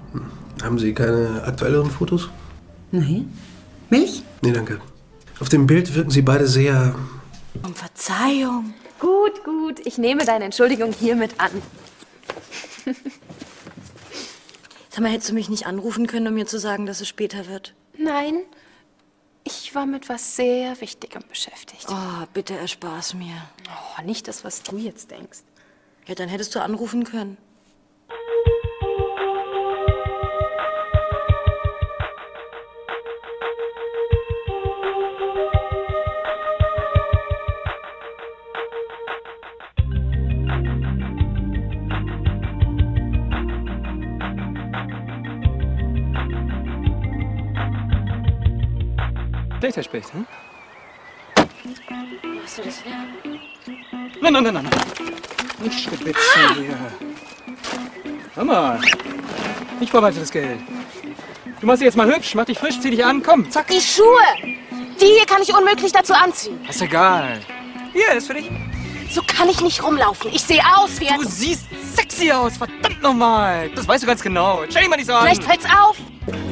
Haben Sie keine aktuelleren Fotos? Nein. Milch? Nee, danke. Auf dem Bild wirken Sie beide sehr... Um Verzeihung. Gut, gut. Ich nehme deine Entschuldigung hiermit an. Sag mal, hättest du mich nicht anrufen können, um mir zu sagen, dass es später wird? Nein, ich war mit was sehr Wichtigem beschäftigt. Oh, bitte erspar's mir. Oh, nicht das, was du jetzt denkst. Ja, dann hättest du anrufen können. Später spricht, hm? Machst du das wieder? Nein. Nicht schwitzen hier. Hör mal. Ich verwalte das Geld. Du machst dich jetzt mal hübsch, mach dich frisch, zieh dich an, komm, zack. Die Schuhe! Die hier kann ich unmöglich dazu anziehen. Ist egal. Hier, ist für dich. So kann ich nicht rumlaufen. Ich sehe aus wie Du siehst sexy aus, verdammt nochmal. Das weißt du ganz genau. Stell dich mal nicht so an. Vielleicht fällt's auf.